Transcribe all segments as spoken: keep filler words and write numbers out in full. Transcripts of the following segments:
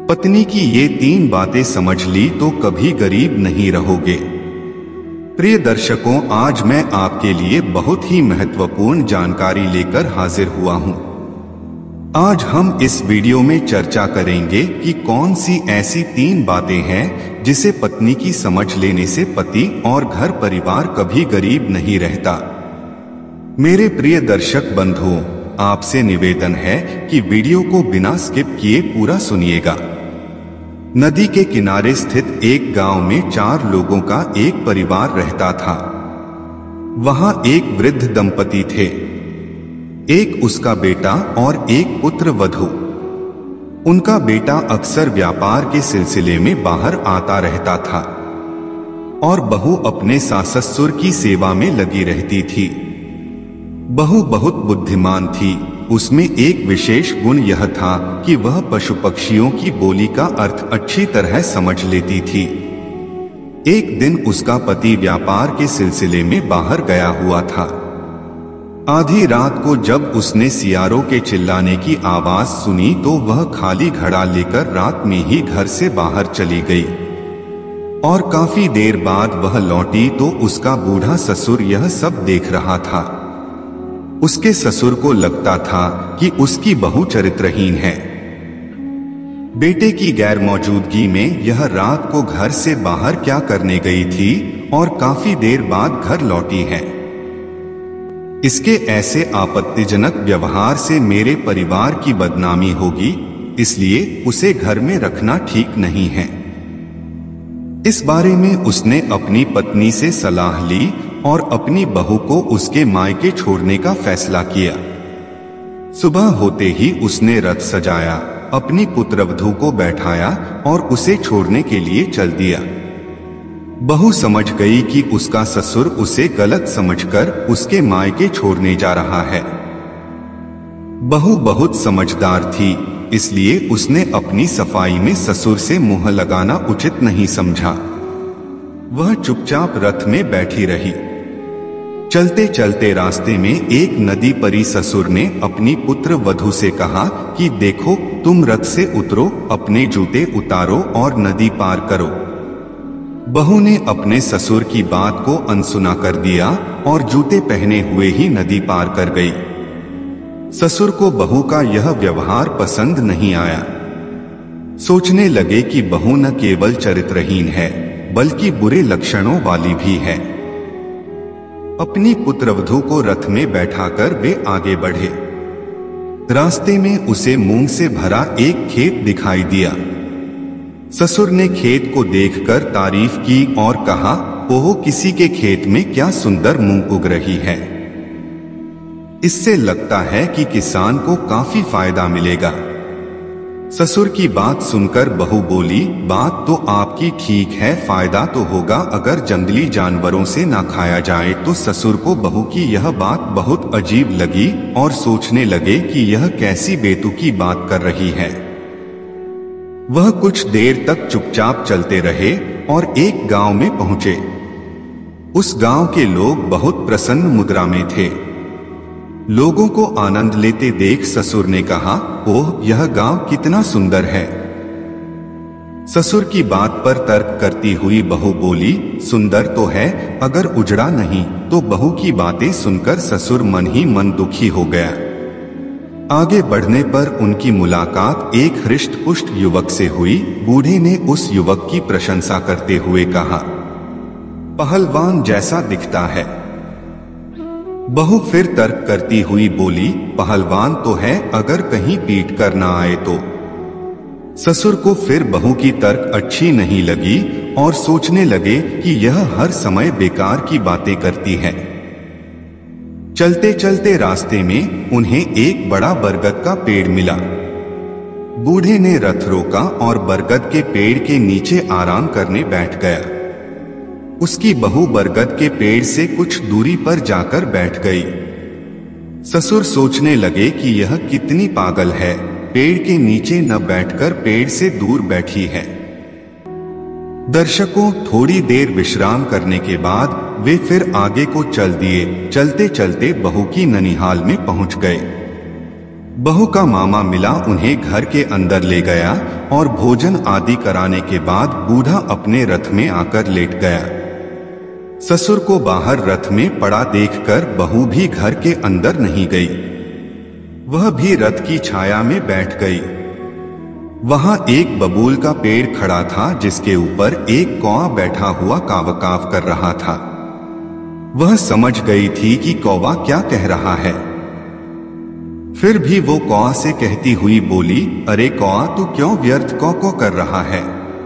पत्नी की ये तीन बातें समझ ली तो कभी गरीब नहीं रहोगे। प्रिय दर्शकों, आज मैं आपके लिए बहुत ही महत्वपूर्ण जानकारी लेकर हाजिर हुआ हूं। आज हम इस वीडियो में चर्चा करेंगे कि कौन सी ऐसी तीन बातें हैं जिसे पत्नी की समझ लेने से पति और घर परिवार कभी गरीब नहीं रहता। मेरे प्रिय दर्शक बंधुओं, आपसे निवेदन है कि वीडियो को बिना स्किप किए पूरा सुनिएगा। नदी के किनारे स्थित एक गांव में चार लोगों का एक परिवार रहता था। वहां एक वृद्ध दंपति थे, एक उसका बेटा और एक पुत्र वधू। उनका बेटा अक्सर व्यापार के सिलसिले में बाहर आता रहता था और बहू अपने सास ससुर की सेवा में लगी रहती थी। बहू बहुत बुद्धिमान थी। उसमें एक विशेष गुण यह था कि वह पशु पक्षियों की बोली का अर्थ अच्छी तरह समझ लेती थी। एक दिन उसका पति व्यापार के सिलसिले में बाहर गया हुआ था। आधी रात को जब उसने सियारों के चिल्लाने की आवाज सुनी तो वह खाली घड़ा लेकर रात में ही घर से बाहर चली गई और काफी देर बाद वह लौटी तो उसका बूढ़ा ससुर यह सब देख रहा था। उसके ससुर को लगता था कि उसकी बहू चरित्रहीन है। बेटे की गैर मौजूदगी में यह रात को घर से बाहर क्या करने गई थी और काफी देर बाद घर लौटी है। इसके ऐसे आपत्तिजनक व्यवहार से मेरे परिवार की बदनामी होगी, इसलिए उसे घर में रखना ठीक नहीं है। इस बारे में उसने अपनी पत्नी से सलाह ली और अपनी बहू को उसके मायके छोड़ने का फैसला किया। सुबह होते ही उसने रथ सजाया, अपनी पुत्रवधू को बैठाया और उसे छोड़ने के लिए चल दिया। बहू समझ गई कि उसका ससुर उसे गलत समझकर उसके मायके छोड़ने जा रहा है। बहू बहुत समझदार थी, इसलिए उसने अपनी सफाई में ससुर से मुंह लगाना उचित नहीं समझा। वह चुपचाप रथ में बैठी रही। चलते चलते रास्ते में एक नदी परी ससुर ने अपनी पुत्र वधू से कहा कि देखो, तुम रथ से उतरो, अपने जूते उतारो और नदी पार करो। बहू ने अपने ससुर की बात को अनसुना कर दिया और जूते पहने हुए ही नदी पार कर गई। ससुर को बहू का यह व्यवहार पसंद नहीं आया। सोचने लगे कि बहू न केवल चरित्रहीन है बल्कि बुरे लक्षणों वाली भी है। अपनी पुत्रवधू को रथ में बैठाकर वे आगे बढ़े। रास्ते में उसे मूंग से भरा एक खेत दिखाई दिया। ससुर ने खेत को देखकर तारीफ की और कहा, ओह, किसी के खेत में क्या सुंदर मूंग उग रही है। इससे लगता है कि किसान को काफी फायदा मिलेगा। ससुर की बात सुनकर बहू बोली, बात तो आपकी ठीक है, फायदा तो होगा अगर जंगली जानवरों से ना खाया जाए। तो ससुर को बहू की यह बात बहुत अजीब लगी और सोचने लगे कि यह कैसी बेतुकी बात कर रही है। वह कुछ देर तक चुपचाप चलते रहे और एक गांव में पहुंचे। उस गांव के लोग बहुत प्रसन्न मुद्रा में थे। लोगों को आनंद लेते देख ससुर ने कहा, ओह, यह गांव कितना सुंदर है। ससुर की बात पर तर्क करती हुई बहू बोली, सुंदर तो है, अगर उजड़ा नहीं। तो बहू की बातें सुनकर ससुर मन ही मन दुखी हो गया। आगे बढ़ने पर उनकी मुलाकात एक हृष्ट पुष्ट युवक से हुई। बूढ़े ने उस युवक की प्रशंसा करते हुए कहा, पहलवान जैसा दिखता है। बहू फिर तर्क करती हुई बोली, पहलवान तो है, अगर कहीं पीट कर ना आए तो। ससुर को फिर बहू की तर्क अच्छी नहीं लगी और सोचने लगे कि यह हर समय बेकार की बातें करती है। चलते चलते रास्ते में उन्हें एक बड़ा बरगद का पेड़ मिला। बूढ़े ने रथ रोका और बरगद के पेड़ के नीचे आराम करने बैठ गया। उसकी बहू बरगद के पेड़ से कुछ दूरी पर जाकर बैठ गई। ससुर सोचने लगे कि यह कितनी पागल है, पेड़ के नीचे न बैठकर पेड़ से दूर बैठी है। दर्शकों, थोड़ी देर विश्राम करने के बाद वे फिर आगे को चल दिए। चलते चलते बहू की ननिहाल में पहुंच गए। बहू का मामा मिला, उन्हें घर के अंदर ले गया और भोजन आदि कराने के बाद बूढ़ा अपने रथ में आकर लेट गया। ससुर को बाहर रथ में पड़ा देखकर बहू भी घर के अंदर नहीं गई, वह भी रथ की छाया में बैठ गई। वहां एक बबूल का पेड़ खड़ा था जिसके ऊपर एक कौवा बैठा हुआ काव काव कर रहा था। वह समझ गई थी कि कौवा क्या कह रहा है, फिर भी वो कौवा से कहती हुई बोली, अरे कौवा, तू क्यों व्यर्थ कौ कौ कर रहा है।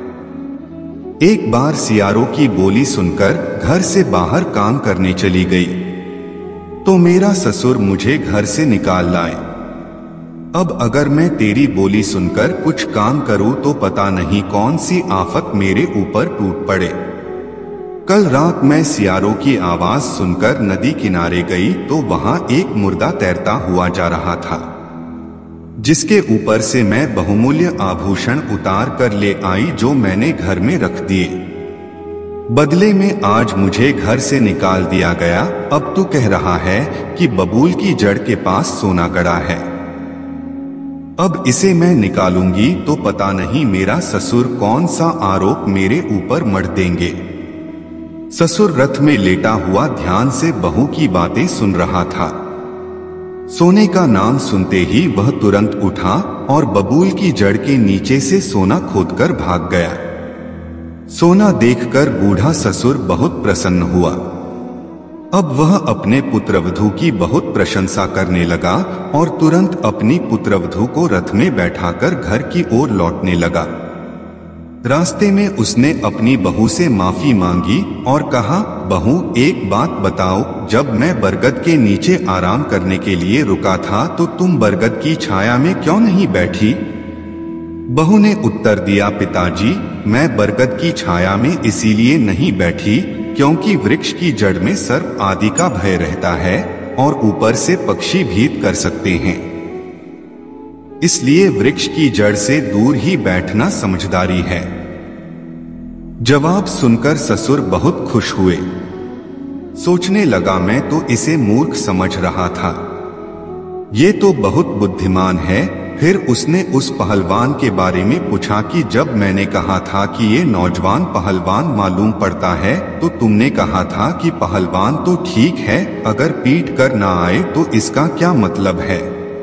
एक बार सियारों की बोली सुनकर घर से बाहर काम करने चली गई तो मेरा ससुर मुझे घर से निकाल लाए। अब अगर मैं तेरी बोली सुनकर कुछ काम करूं तो पता नहीं कौन सी आफत मेरे ऊपर टूट पड़े। कल रात मैं सियारों की आवाज सुनकर नदी किनारे गई तो वहां एक मुर्दा तैरता हुआ जा रहा था, जिसके ऊपर से मैं बहुमूल्य आभूषण उतार कर ले आई जो मैंने घर में रख दिए। बदले में आज मुझे घर से निकाल दिया गया। अब तू कह रहा है कि बबूल की जड़ के पास सोना गड़ा है, अब इसे मैं निकालूंगी तो पता नहीं मेरा ससुर कौन सा आरोप मेरे ऊपर मढ़ देंगे। ससुर रथ में लेटा हुआ ध्यान से बहू की बातें सुन रहा था। सोने का नाम सुनते ही वह तुरंत उठा और बबूल की जड़ के नीचे से सोना खोदकर भाग गया। सोना देखकर बूढ़ा ससुर बहुत प्रसन्न हुआ। अब वह अपने पुत्रवधू की बहुत प्रशंसा करने लगा और तुरंत अपनी पुत्रवधू को रथ में बैठाकर घर की ओर लौटने लगा। रास्ते में उसने अपनी बहू से माफी मांगी और कहा, बहू एक बात बताओ, जब मैं बरगद के नीचे आराम करने के लिए रुका था तो तुम बरगद की छाया में क्यों नहीं बैठी। बहू ने उत्तर दिया, पिताजी मैं बरगद की छाया में इसीलिए नहीं बैठी क्योंकि वृक्ष की जड़ में सर्प आदि का भय रहता है और ऊपर से पक्षी भीत कर सकते हैं, इसलिए वृक्ष की जड़ से दूर ही बैठना समझदारी है। जवाब सुनकर ससुर बहुत खुश हुए। सोचने लगा, मैं तो इसे मूर्ख समझ रहा था, ये तो बहुत बुद्धिमान है। फिर उसने उस पहलवान के बारे में पूछा कि जब मैंने कहा था कि ये नौजवान पहलवान मालूम पड़ता है तो तुमने कहा था कि पहलवान तो ठीक है, अगर पीट कर ना आए तो इसका क्या मतलब है।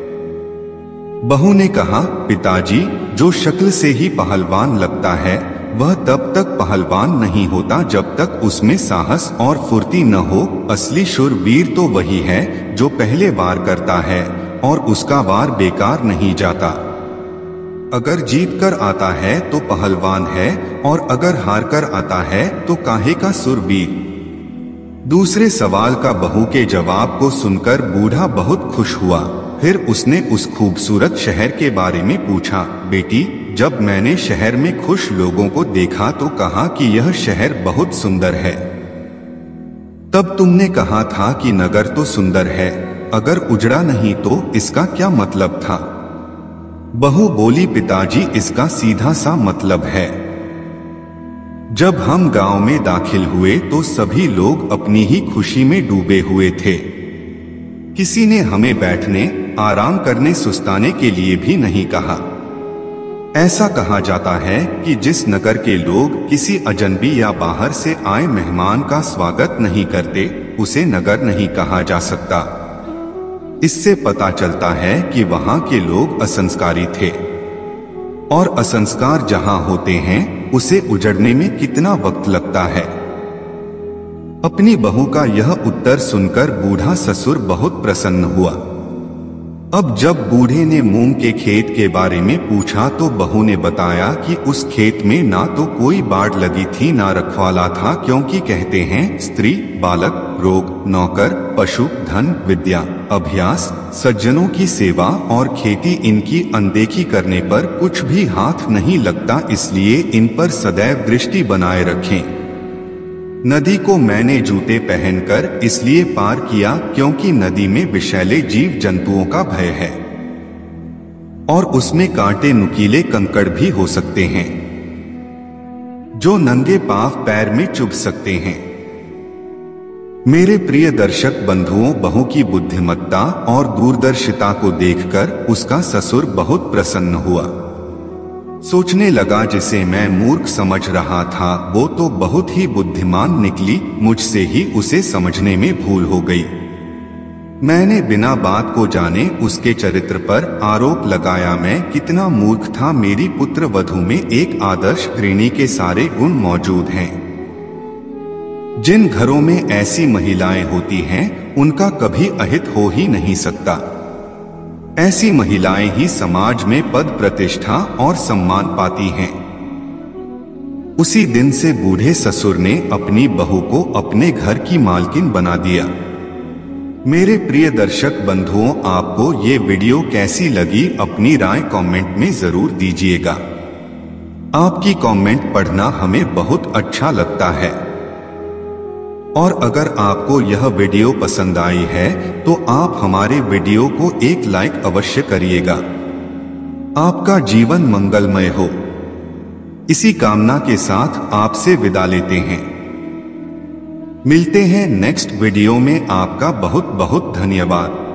बहू ने कहा, पिताजी जो शक्ल से ही पहलवान लगता है वह तब तक पहलवान नहीं होता जब तक उसमें साहस और फुर्ती न हो। असली शूरवीर तो वही है जो पहले वार करता है और उसका वार बेकार नहीं जाता। अगर जीत कर आता है तो पहलवान है और अगर हार कर आता है तो काहे का शूरवीर। दूसरे सवाल का बहू के जवाब को सुनकर बूढ़ा बहुत खुश हुआ। फिर उसने उस खूबसूरत शहर के बारे में पूछा, बेटी जब मैंने शहर में खुश लोगों को देखा तो कहा कि यह शहर बहुत सुंदर है, तब तुमने कहा था कि नगर तो सुंदर है, अगर उजड़ा नहीं तो इसका क्या मतलब था। बहू बोली, पिताजी इसका सीधा सा मतलब है, जब हम गांव में दाखिल हुए तो सभी लोग अपनी ही खुशी में डूबे हुए थे, किसी ने हमें बैठने आराम करने सुस्ताने के लिए भी नहीं कहा। ऐसा कहा जाता है कि जिस नगर के लोग किसी अजनबी या बाहर से आए मेहमान का स्वागत नहीं करते उसे नगर नहीं कहा जा सकता। इससे पता चलता है कि वहां के लोग असंस्कारी थे और असंस्कार जहां होते हैं उसे उजड़ने में कितना वक्त लगता है। अपनी बहू का यह उत्तर सुनकर बूढ़ा ससुर बहुत प्रसन्न हुआ। अब जब बूढ़े ने मूंग के खेत के बारे में पूछा तो बहू ने बताया कि उस खेत में ना तो कोई बाढ़ लगी थी ना रखवाला था, क्योंकि कहते हैं स्त्री, बालक, रोग, नौकर, पशु, धन, विद्या, अभ्यास, सज्जनों की सेवा और खेती इनकी अनदेखी करने पर कुछ भी हाथ नहीं लगता, इसलिए इन पर सदैव दृष्टि बनाए रखें। नदी को मैंने जूते पहनकर इसलिए पार किया क्योंकि नदी में विषैले जीव जंतुओं का भय है और उसमें कांटे नुकीले कंकड़ भी हो सकते हैं जो नंगे पांव पैर में चुभ सकते हैं। मेरे प्रिय दर्शक बंधुओं, बहू की बुद्धिमत्ता और दूरदर्शिता को देखकर उसका ससुर बहुत प्रसन्न हुआ। सोचने लगा, जिसे मैं मूर्ख समझ रहा था वो तो बहुत ही बुद्धिमान निकली, मुझसे ही उसे समझने में भूल हो गई। मैंने बिना बात को जाने उसके चरित्र पर आरोप लगाया। मैं कितना मूर्ख था। मेरी पुत्र वधू में एक आदर्श गृहिणी के सारे गुण मौजूद हैं। जिन घरों में ऐसी महिलाएं होती हैं उनका कभी अहित हो ही नहीं सकता। ऐसी महिलाएं ही समाज में पद प्रतिष्ठा और सम्मान पाती हैं। उसी दिन से बूढ़े ससुर ने अपनी बहू को अपने घर की मालकिन बना दिया। मेरे प्रिय दर्शक बंधुओं, आपको ये वीडियो कैसी लगी अपनी राय कमेंट में जरूर दीजिएगा। आपकी कमेंट पढ़ना हमें बहुत अच्छा लगता है। और अगर आपको यह वीडियो पसंद आई है तो आप हमारे वीडियो को एक लाइक अवश्य करिएगा। आपका जीवन मंगलमय हो, इसी कामना के साथ आपसे विदा लेते हैं। मिलते हैं नेक्स्ट वीडियो में। आपका बहुत बहुत धन्यवाद।